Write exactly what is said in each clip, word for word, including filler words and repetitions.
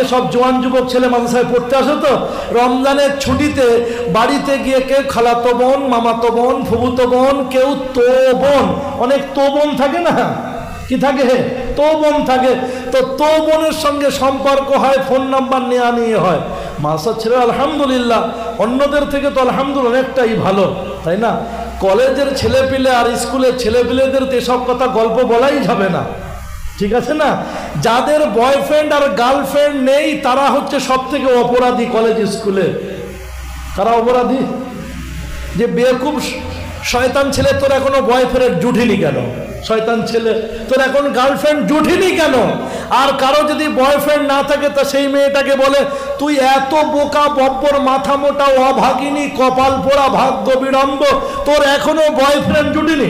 অনেকে সব জোয়ান যুবক ছেলে মাদ্রাসায় পড়তে আসে, তো রমজানের ছুটিতে বাড়িতে গিয়ে কেউ খালাতো বোন, মামাতো বোন, ফুফুতো বোন, কেউ তো বোন, অনেক তো বোন থাকে না, কি থাকে, তো বোন থাকে, তো তো বোনের সঙ্গে সম্পর্ক হয়, ফোন নাম্বার নেওয়া নিয়ে হয়। মাদ্রাসার ছেলে আলহামদুলিল্লাহ অন্যদের থেকে তো আলহামদুলিল্লাহ অনেকটাই ভালো, তাই না? কলেজের ছেলেপিলে আর স্কুলের ছেলেপিলেদের তো এসব কথা গল্প বলাই যাবে না, ঠিক আছে না? যাদের বয়ফ্রেন্ড আর গার্লফ্রেন্ড নেই তারা হচ্ছে সব থেকে অপরাধী কলেজ স্কুলে। তারা অপরাধী। যে বেকুব শয়তান ছেলে, তোর এখনো বয়ফ্রেন্ড জুটিনি কেন? শয়তান ছেলে, তোর এখন গার্লফ্রেন্ড জুটিনি কেন? আর কারো যদি বয়ফ্রেন্ড না থাকে তা সেই মেয়েটাকে বলে তুই এত বোকা বব্বর মাথা মোটা অভাগিনী কপাল পোড়া ভাগ্য বিড়ম্ব, তোর এখনো বয়ফ্রেন্ড জুটিনি।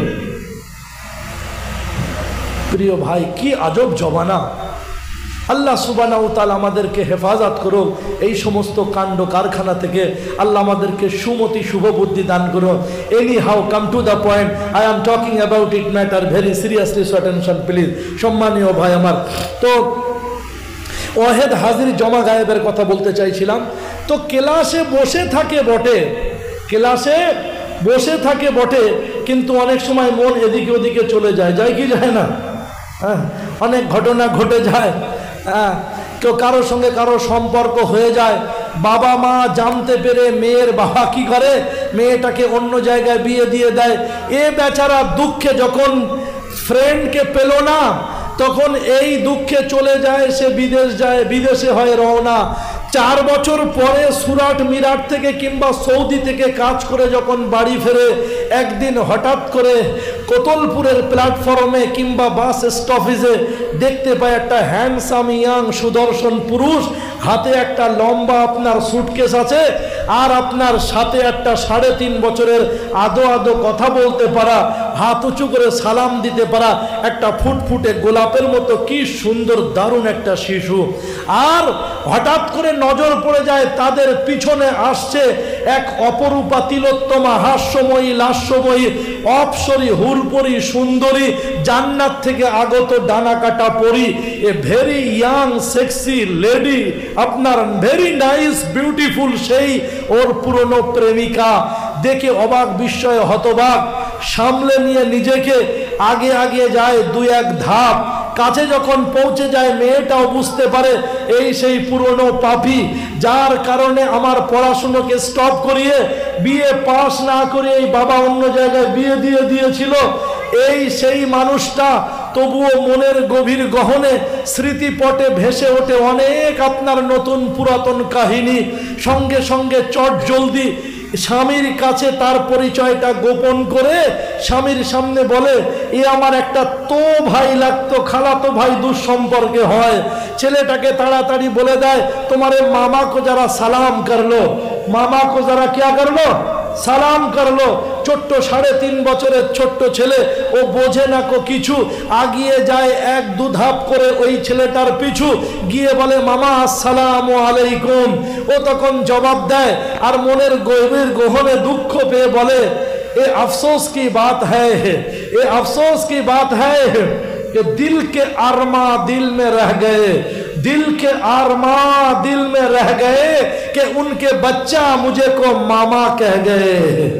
প্রিয় ভাই, কি আজব জমানা। আল্লাহ সুবহানাহু ওয়া তাআলা আমাদেরকে হেফাজত করুক এই সমস্ত কাণ্ড কারখানা থেকে। আল্লাহ আমাদেরকে সুমতি শুভ বুদ্ধি দান করুন। Anyhow come to the point, I am talking about it matter very seriously, so attention please. সম্মানীয় ভাই আমার, তো ওয়াহেদ হাজির জমা গায়েবের কথা বলতে চাইছিলাম। তো ক্লাসে বসে থাকে বটে, ক্লাসে বসে থাকে বটে, কিন্তু অনেক সময় মন এদিকে ওদিকে চলে যায়, যায় কি যায় না? হ্যাঁ, অনেক ঘটনা ঘটে যায়। হ্যাঁ, কেউ কারোর সঙ্গে কারো সম্পর্ক হয়ে যায়, বাবা মা জানতে পেরে মেয়ের বাবা কি করে, মেয়েটাকে অন্য জায়গায় বিয়ে দিয়ে দেয়। এ বেচারা দুঃখে যখন ফ্রেন্ডকে পেল না, তখন এই দুঃখে চলে যায়, সে বিদেশ যায়, বিদেশে হয় রওনা। চার বছর পরে সুরাট মিরাট থেকে কিংবা সৌদি থেকে কাজ করে যখন বাড়ি ফেরে, একদিন হঠাৎ করে কোতলপুরের প্ল্যাটফর্মে কিংবা বাস স্টপেজে দেখতে পায় একটা হ্যান্ডসাম ইয়াং সুদর্শন পুরুষ, হাতে একটা লম্বা আপনার সুটকেস আছে, আর আপনার সাথে একটা সাড়ে তিন বছরের আদো আদো কথা বলতে পারা, হাত উঁচু করে সালাম দিতে পারা একটা ফুটফুটে গোলাপের মতো কি সুন্দর দারুণ একটা শিশু। আর হঠাৎ করে নজর পড়ে যায় তাদের পিছনে আসছে এক অপরূপা তিলোত্তমা হাস্যময়ী লাস্যময়ী অপসরী হুলপরি সুন্দরী জান্নাত থেকে আগত ডানা কাটা পরি, a very young sexy lady, আপনার ভেরি নাইস বিউটিফুল, সেই ওর পুরনো প্রেমিকা। দেখে অবাক বিস্ময়ে হতবাক, সামলে নিয়ে নিজেকে আগে আগে যায় দুই এক ধাপ। কাছে যখন পৌঁছে যায় মেয়েটাও বুঝতে পারে এই সেই পুরনো পাপী, যার কারণে আমার পড়াশুনোকে স্টপ করিয়ে বিয়ে পাস না করে এই বাবা অন্য জায়গায় বিয়ে দিয়ে দিয়েছিল। এই সেই মানুষটা তবুও মনের গভীর গহনে স্মৃতিপটে ভেসে ওঠে অনেক আপনার নতুন পুরাতন কাহিনী। সঙ্গে সঙ্গে চট জলদি স্বামীর কাছে তার পরিচয়টা গোপন করে স্বামীর সামনে বলে, এ আমার একটা তো ভাই লাগতো, খালাতো ভাই দুঃসম্পর্কে হয়। ছেলেটাকে তাড়াতাড়ি বলে দেয়, তোমারে মামা কো যারা সালাম করলো, মামা কো যারা क्या করলো, সালাম করলো। ছোট্ট সাড়ে তিন বছরের ছোট্ট ছেলে, ও বোঝে না কো কিছু, আগিয়ে যায় এক দু ধাপ করে ওই ছেলেটার পিছু, গিয়ে বলে মামা আসসালামু আলাইকুম। ও তখন জবাব দেয় আর মনের গভীর গহনে দুঃখ পেয়ে বলে, এ আফসোস কি বাত হ্যায়, এ আফসোস কি বাত হ্যায় कि दिल के अरमा दिल में रह गए, दिल के अरमा दिल में रह गए कि उनके बच्चा मुझे को मामा कह गए।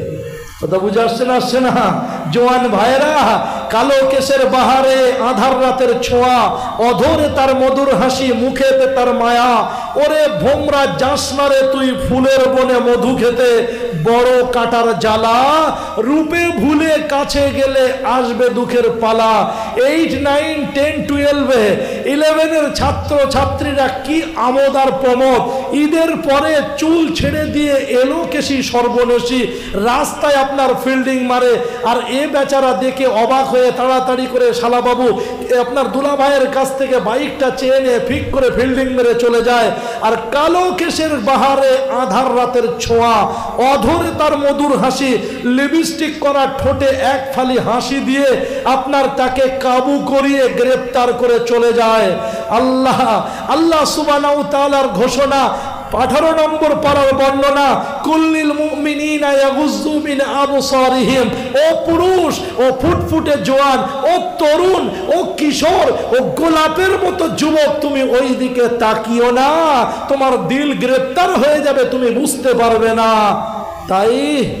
কথা বুঝে আসছে না আসছে না? জোয়ান ভাইরা, কালো কেশের বাহারে আধার রাতের ছোঁয়া, অধরে তার মধুর হাসি, মুখেতে তার মায়া। ওরে ভোমরা যাস না রে তুই ফুলের বনে মধু খেতে, বড় কাটার জ্বালা, রূপে ভুলে কাছে গেলে আসবে দুঃখের পালা। এইট নাইন টেন টুয়েলভে ইলেভেনের ছাত্র ছাত্রীরা কি আমোদ আর প্রমোদ। ঈদের পরে চুল ছেড়ে দিয়ে এলো কেশি সর্বনেশী, রাস্তায় আপনার ফিল্ডিং মারে। আর এ বেচারা দেখে অবাক হয়ে তাড়াতাড়ি করে শালাবাবু আপনার দুলা ভাইয়ের কাছ থেকে বাইকটা চেয়ে নিয়ে ফিক করে ফিল্ডিং মেরে চলে যায়। আর কালো কেশের বাহারে আধার রাতের ছোঁয়া, অধরে তার মধুর হাসি, লিপস্টিক করা ঠোঁটে এক ফালি হাসি দিয়ে আপনার তাকে কাবু করিয়ে গ্রেপ্তার করে চলে যায়। আল্লাহ আল্লাহ সুবহানাহু ওয়া তাআলার ঘোষণা, আঠারো নম্বর পারার বর্ণনা, কুল্লিল মুমিনিনা ইয়াগুযু মিন আবসারিহিম। ও পুরুষ, ও ফুটফুটে জওয়ান, ও তরুণ, ও কিশোর, ও গোলাপের মতো যুবক, তুমি ওই দিকে তাকিও না, তোমার দিল গ্রেফতার হয়ে যাবে, তুমি বুঝতে পারবে না। তাই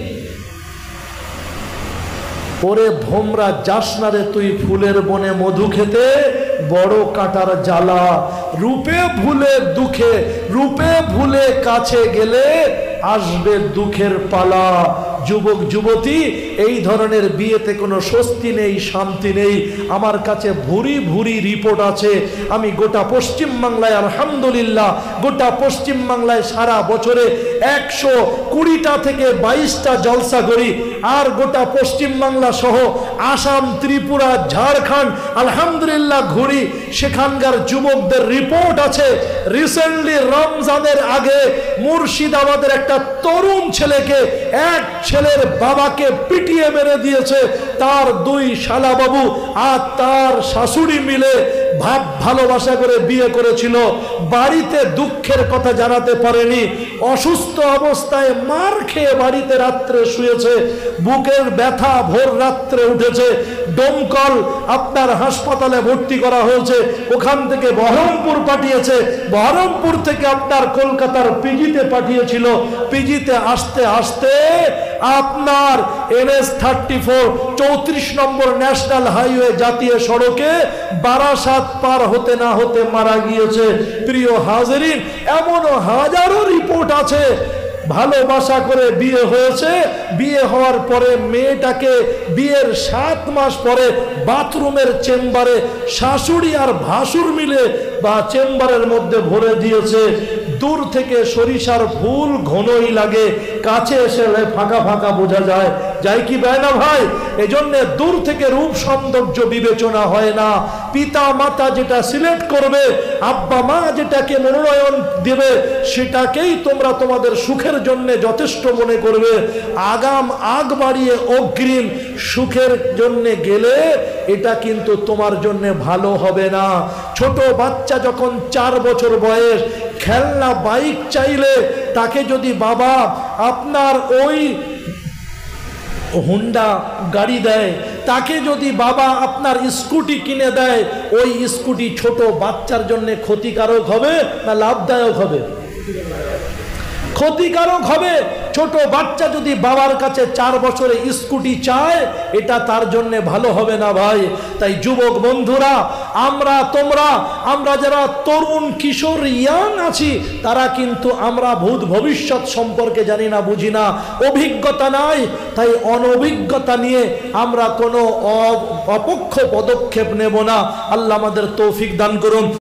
ওরে ভোমরা, যাস না রে তুই ফুলের বনে মধু খেতে, বড় কাটার জ্বালা। রূপে ভুলে দুঃখে, রূপে ভুলে কাছে গেলে আসবে দুঃখের পালা। যুবক যুবতী, এই ধরনের বিয়েতে কোনো স্বস্তি নেই, শান্তি নেই। আমার কাছে ভুরি ভুরি রিপোর্ট আছে। আমি গোটা পশ্চিম বাংলায়, আলহামদুলিল্লাহ, গোটা পশ্চিম বাংলায় সারা বছরে একশো কুড়িটা থেকে বাইশটা জলসা করি। আর গোটা পশ্চিম বাংলা সহ আসাম, ত্রিপুরা, ঝাড়খণ্ড আলহামদুলিল্লাহ ঘুরি। সেখানকার যুবকদের রিপোর্ট আছে, রিসেন্টলি রমজানের আগে মুর্শিদাবাদের একটা তরুণ ছেলেকে এক ছেলের বাবাকে পিটিয়ে মেরে দিয়েছে। তার দুই শালা বাবু আর তার শাশুড়ি মিলে ভাব ভালোবাসা করে বিয়ে করেছিল। বাড়িতে দুঃখের কথা জানাতে পারেনি, অসুস্থ অবস্থায় মার খেয়ে বাড়িতে রাত্রে শুয়েছে, বুকের ব্যথা, ভোর রাত্রে উঠেছে, দমকল আপনার হাসপাতালে ভর্তি করা হয়েছে, ওখান থেকে বহরমপুর পাঠিয়েছে, বহরমপুর থেকে আপনার কলকাতার পিজিতে পাঠিয়েছিল। পিজিতে আসতে আসতে আপনার এনএস থার্টি ফোর চৌত্রিশ নম্বর ন্যাশনাল হাইওয়ে জাতীয় সড়কে বারাসাত পার হতে না হতে মারা গিয়েছে। প্রিয় হাজিরিন, এমনও হাজারো রিপোর্ট আছে। ভালোবাসা করে বিয়ে হয়েছে, বিয়ে হওয়ার পরে মেয়েটাকে বিয়ের সাত মাস পরে বাথরুমের চেম্বারে শাশুড়ি আর ভাসুর মিলে বা চেম্বারের মধ্যে ভরে দিয়েছে। দূর থেকে সরিষার ফুল ঘনই লাগে, কাছে এসে ফাঁকা ফাঁকা বোঝা যায়, যাই কি যায় না ভাই? এজন্য দূর থেকে রূপ সৌন্দর্য বিবেচনা হয় না। পিতা মাতা যেটা সিলেক্ট করবে, আব্বা মা যেটাকে মনোনয়ন দেবে, সেটাকেই তোমরা তোমাদের সুখের জন্য যথেষ্ট মনে করবে। আগাম আগ বাড়িয়ে অগ্রিম সুখের জন্য গেলে এটা কিন্তু তোমার জন্য ভালো হবে না। ছোট বাচ্চা যখন চার বছর বয়স, খেলনা বাইক চাইলে তাকে যদি বাবা আপনার ওই হুন্ডা গাড়ি দেয়, তাকে যদি বাবা আপনার স্কুটি কিনে দেয়, ওই স্কুটি ছোট বাচ্চার জন্য ক্ষতিকারক হবে না লাভদায়ক হবে? ক্ষতিকারক হবে। ছোট বাচ্চা যদি বাবার কাছে চার বছরে স্কুটি চায়, এটা তার জন্য ভালো হবে না ভাই। তাই যুবক বন্ধুরা, আমরা তোমরা আমরা যারা তরুণ কিশোর ইয়াং আছি, তারা কিন্তু আমরা ভূত ভবিষ্যৎ সম্পর্কে জানি না, বুঝি না, অভিজ্ঞতা নাই। তাই অনভিজ্ঞতা নিয়ে আমরা কোনো অপক্ষ পদক্ষেপ নেব না। আল্লাহ আমাদের তৌফিক দান করুন।